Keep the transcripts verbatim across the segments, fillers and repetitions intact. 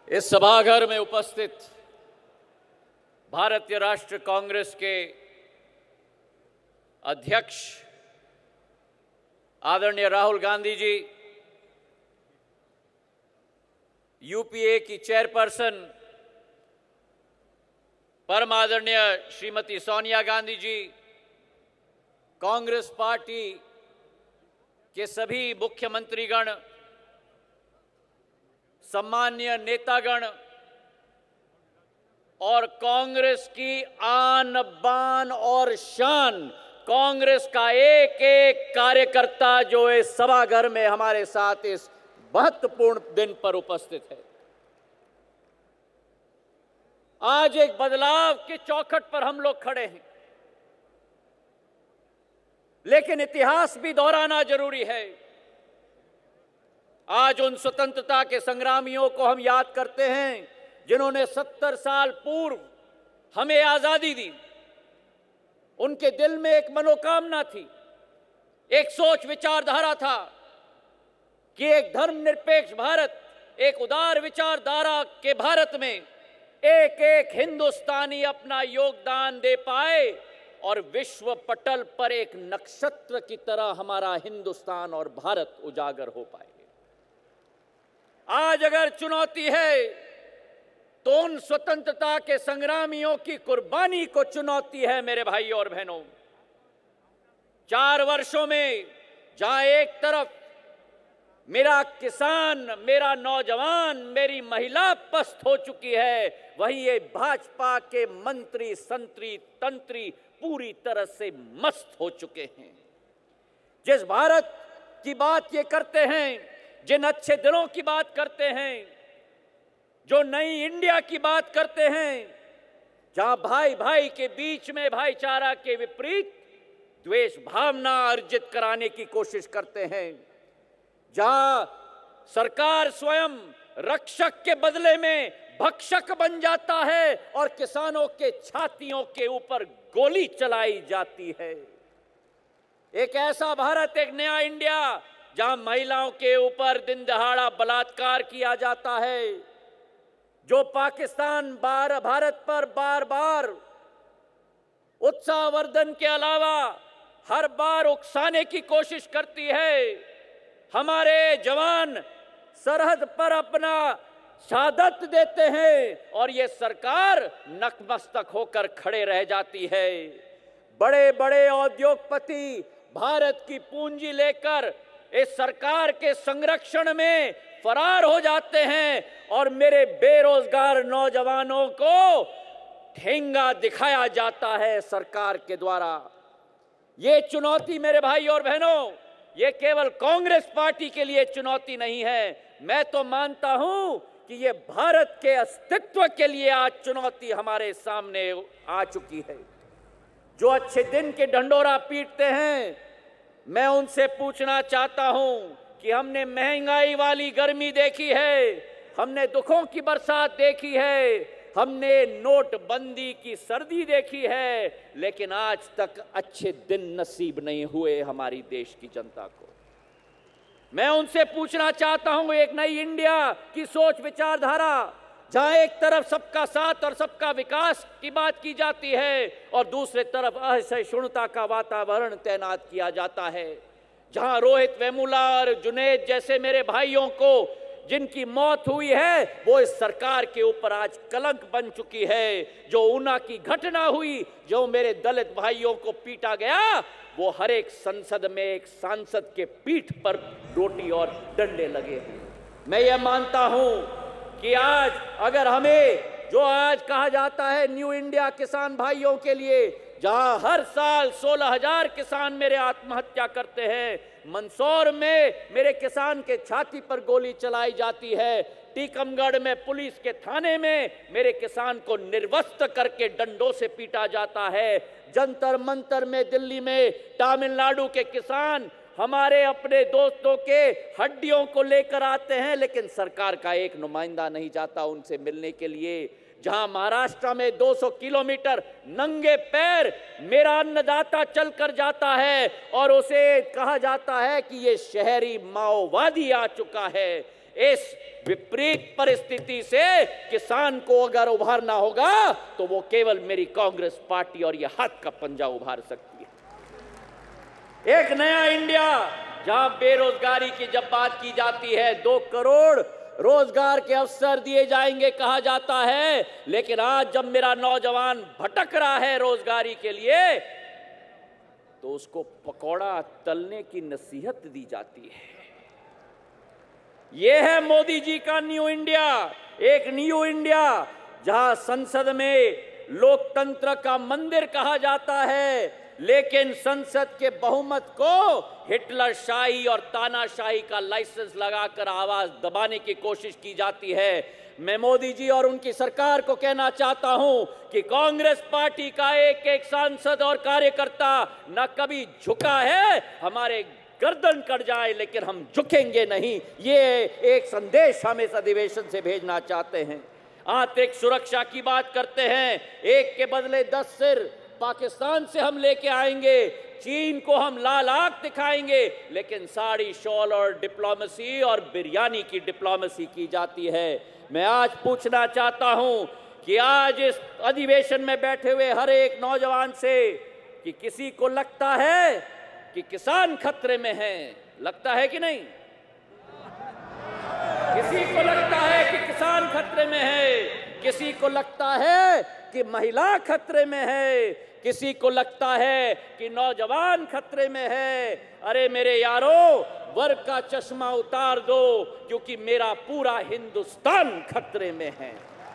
इस सभागार में उपस्थित भारतीय राष्ट्रीय कांग्रेस के अध्यक्ष आदरणीय राहुल गांधी जी, यूपीए की चेयरपर्सन परम आदरणीय श्रीमती सोनिया गांधी जी, कांग्रेस पार्टी के सभी मुख्यमंत्रीगण, सम्माननीय नेतागण और कांग्रेस की आन बान और शान, कांग्रेस का एक एक कार्यकर्ता जो इस सभागार में हमारे साथ इस महत्वपूर्ण दिन पर उपस्थित है। आज एक बदलाव के चौखट पर हम लोग खड़े हैं, लेकिन इतिहास भी दोहराना जरूरी है। आज उन स्वतंत्रता के संग्रामियों को हम याद करते हैं जिन्होंने सत्तर साल पूर्व हमें आजादी दी। उनके दिल में एक मनोकामना थी, एक सोच विचारधारा था कि एक धर्मनिरपेक्ष भारत, एक उदार विचारधारा के भारत में एक एक हिंदुस्तानी अपना योगदान दे पाए और विश्व पटल पर एक नक्षत्र की तरह हमारा हिंदुस्तान और भारत उजागर हो पाए। आज अगर चुनौती है तो उन स्वतंत्रता के संग्रामियों की कुर्बानी को चुनौती है। मेरे भाइयों और बहनों, चार वर्षों में जहां एक तरफ मेरा किसान, मेरा नौजवान, मेरी महिला पस्त हो चुकी है, वहीं ये भाजपा के मंत्री, संतरी, तंत्री पूरी तरह से मस्त हो चुके हैं। जिस भारत की बात ये करते हैं, जिन अच्छे दिनों की बात करते हैं, जो नई इंडिया की बात करते हैं, जहां भाई भाई के बीच में भाईचारा के विपरीत द्वेष भावना अर्जित कराने की कोशिश करते हैं, जहां सरकार स्वयं रक्षक के बदले में भक्षक बन जाता है और किसानों के छातियों के ऊपर गोली चलाई जाती है। एक ऐसा भारत, एक नया इंडिया जहां महिलाओं के ऊपर दिन दहाड़ा बलात्कार किया जाता है, जो पाकिस्तान बार भारत पर बार बार उत्साहवर्धन के अलावा हर बार उकसाने की कोशिश करती है। हमारे जवान सरहद पर अपना शहादत देते हैं और ये सरकार नतमस्तक होकर खड़े रह जाती है। बड़े बड़े उद्योगपति भारत की पूंजी लेकर इस सरकार के संरक्षण में फरार हो जाते हैं और मेरे बेरोजगार नौजवानों को ठेंगा दिखाया जाता है सरकार के द्वारा। ये चुनौती मेरे भाई और बहनों, ये केवल कांग्रेस पार्टी के लिए चुनौती नहीं है। मैं तो मानता हूं कि ये भारत के अस्तित्व के लिए आज चुनौती हमारे सामने आ चुकी है। जो अच्छे दिन के ढंढोरा पीटते हैं, मैं उनसे पूछना चाहता हूं कि हमने महंगाई वाली गर्मी देखी है, हमने दुखों की बरसात देखी है, हमने नोटबंदी की सर्दी देखी है, लेकिन आज तक अच्छे दिन नसीब नहीं हुए हमारी देश की जनता को। मैं उनसे पूछना चाहता हूं, एक नई इंडिया की सोच विचारधारा, जहां एक तरफ सबका साथ और सबका विकास की बात की जाती है और दूसरे तरफ असहिष्णुता का वातावरण तैनात किया जाता है, जहां रोहित वेमुला और जुनैद जैसे मेरे भाइयों को जिनकी मौत हुई है वो इस सरकार के ऊपर आज कलंक बन चुकी है। जो ऊना की घटना हुई, जो मेरे दलित भाइयों को पीटा गया, वो हर एक संसद में एक सांसद के पीठ पर रोटी और डंडे लगे हैं। मैं ये मानता हूं कि आज अगर हमें जो आज कहा जाता है न्यू इंडिया किसान भाइयों के लिए, जहां हर साल सोलह हजार किसान मेरे आत्महत्या करते हैं, मंदसौर में मेरे किसान के छाती पर गोली चलाई जाती है, टीकमगढ़ में पुलिस के थाने में मेरे किसान को निर्वस्त्र करके डंडों से पीटा जाता है, जंतर मंतर में दिल्ली में तमिलनाडु के किसान हमारे अपने दोस्तों के हड्डियों को लेकर आते हैं, लेकिन सरकार का एक नुमाइंदा नहीं जाता उनसे मिलने के लिए। जहां महाराष्ट्र में दो सौ किलोमीटर नंगे पैर मेरा अन्नदाता चलकर जाता है और उसे कहा जाता है कि ये शहरी माओवादी आ चुका है। इस विपरीत परिस्थिति से किसान को अगर उभारना होगा तो वो केवल मेरी कांग्रेस पार्टी और ये हाथ का पंजा उभार सकती है। एक नया इंडिया, जहां बेरोजगारी की जब बात की जाती है, दो करोड़ रोजगार के अवसर दिए जाएंगे कहा जाता है, लेकिन आज जब मेरा नौजवान भटक रहा है रोजगारी के लिए तो उसको पकौड़ा तलने की नसीहत दी जाती है। यह है मोदी जी का न्यू इंडिया, एक न्यू इंडिया जहां संसद में लोकतंत्र का मंदिर कहा जाता है, लेकिन संसद के बहुमत को हिटलर शाही और तानाशाही का लाइसेंस लगाकर आवाज दबाने की कोशिश की जाती है। मैं मोदी जी और उनकी सरकार को कहना चाहता हूं कि कांग्रेस पार्टी का एक एक सांसद और कार्यकर्ता न कभी झुका है, हमारे गर्दन कट जाए लेकिन हम झुकेंगे नहीं। ये एक संदेश हम इस अधिवेशन से भेजना चाहते हैं। आंतरिक सुरक्षा की बात करते हैं, एक के बदले दस सिर पाकिस्तान से हम लेके आएंगे, चीन को हम लाल आंख दिखाएंगे, लेकिन साड़ी शॉल और डिप्लोमेसी और बिरयानी की डिप्लोमेसी की जाती है। मैं आज पूछना चाहता हूं कि आज इस अधिवेशन में बैठे हुए हर एक नौजवान से कि किसी को लगता है कि किसान खतरे में है? लगता है कि नहीं? किसी को लगता है कि किसान खतरे में है? किसी को लगता है कि महिला खतरे में है? किसी को लगता है कि नौजवान खतरे में है? अरे मेरे यारों, वर्ग का चश्मा उतार दो, क्योंकि मेरा पूरा हिंदुस्तान खतरे में है।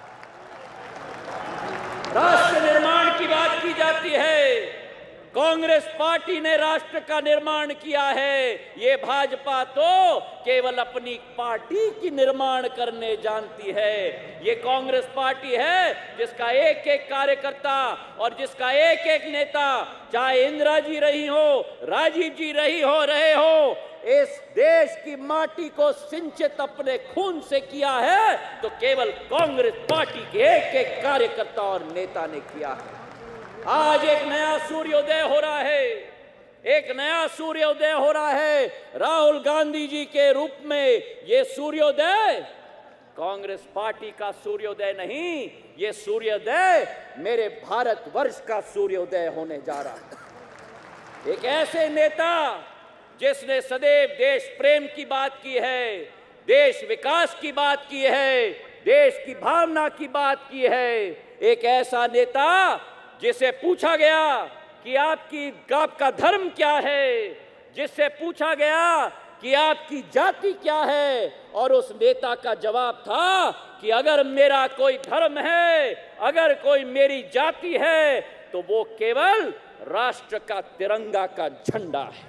राष्ट्र निर्माण की बात की जाती है, कांग्रेस पार्टी ने राष्ट्र का निर्माण किया है। ये भाजपा तो केवल अपनी पार्टी की निर्माण करने जानती है। ये कांग्रेस पार्टी है जिसका एक एक कार्यकर्ता और जिसका एक एक नेता, चाहे इंदिरा जी रही हो, राजीव जी रही हो रहे हो, इस देश की माटी को सिंचित अपने खून से किया है तो केवल कांग्रेस पार्टी के एक एक कार्यकर्ता और नेता ने किया है। आज एक नया सूर्योदय हो रहा है, एक नया सूर्योदय हो रहा है राहुल गांधी जी के रूप में। ये सूर्योदय कांग्रेस पार्टी का सूर्योदय नहीं, ये सूर्योदय मेरे भारतवर्ष का सूर्योदय होने जा रहा है। एक ऐसे नेता जिसने सदैव देश प्रेम की बात की है, देश विकास की बात की है, देश की भावना की बात की है। एक ऐसा नेता जिसे पूछा गया कि आपकी आपका धर्म क्या है, जिससे पूछा गया कि आपकी जाति क्या है, और उस नेता का जवाब था कि अगर मेरा कोई धर्म है, अगर कोई मेरी जाति है, तो वो केवल राष्ट्र का तिरंगा का झंडा है।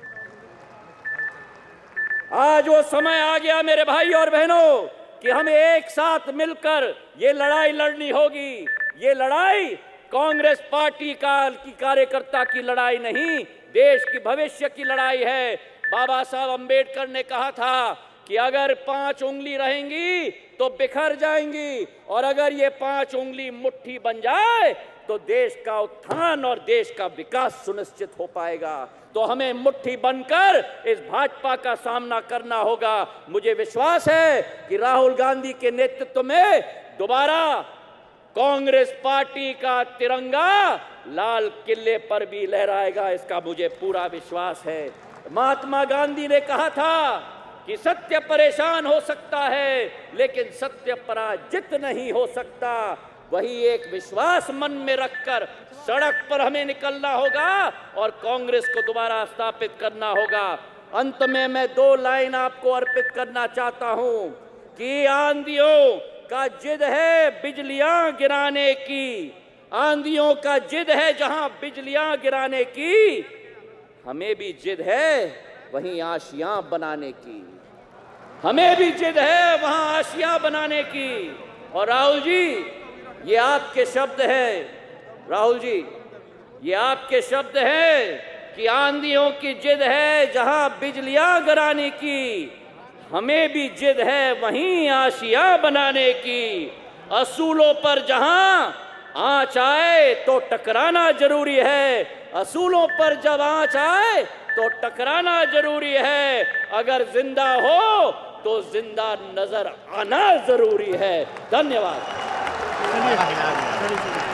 आज वो समय आ गया मेरे भाई और बहनों कि हमें एक साथ मिलकर ये लड़ाई लड़नी होगी। ये लड़ाई कांग्रेस पार्टी का की कार्यकर्ता की लड़ाई नहीं, देश की भविष्य की लड़ाई है। बाबा साहब अंबेडकर ने कहा था कि अगर पांच उंगली रहेंगी तो बिखर जाएंगी, और अगर ये पांच उंगली मुट्ठी बन जाए तो देश का उत्थान और देश का विकास सुनिश्चित हो पाएगा। तो हमें मुट्ठी बनकर इस भाजपा का सामना करना होगा। मुझे विश्वास है कि राहुल गांधी के नेतृत्व में दोबारा कांग्रेस पार्टी का तिरंगा लाल किले पर भी लहराएगा, इसका मुझे पूरा विश्वास है। महात्मा गांधी ने कहा था कि सत्य परेशान हो सकता है लेकिन सत्य पराजित नहीं हो सकता। वही एक विश्वास मन में रखकर सड़क पर हमें निकलना होगा और कांग्रेस को दोबारा स्थापित करना होगा। अंत में मैं दो लाइन आपको अर्पित करना चाहता हूं कि आंधियों का जिद है बिजलियां गिराने की, आंधियों का जिद है जहां बिजलियां गिराने की, हमें भी जिद है वहीं आशियां बनाने की, हमें भी जिद है वहां आशियां बनाने की। और राहुल जी, ये आपके शब्द हैं, राहुल जी ये आपके शब्द हैं कि आंधियों की जिद है जहां बिजलियां गिराने की, हमें भी जिद है वहीं आशियां बनाने की। असूलों पर जहां आंच आए तो टकराना जरूरी है, असूलों पर जब आंच आए तो टकराना जरूरी है। अगर जिंदा हो तो जिंदा नजर आना जरूरी है। धन्यवाद। चलिए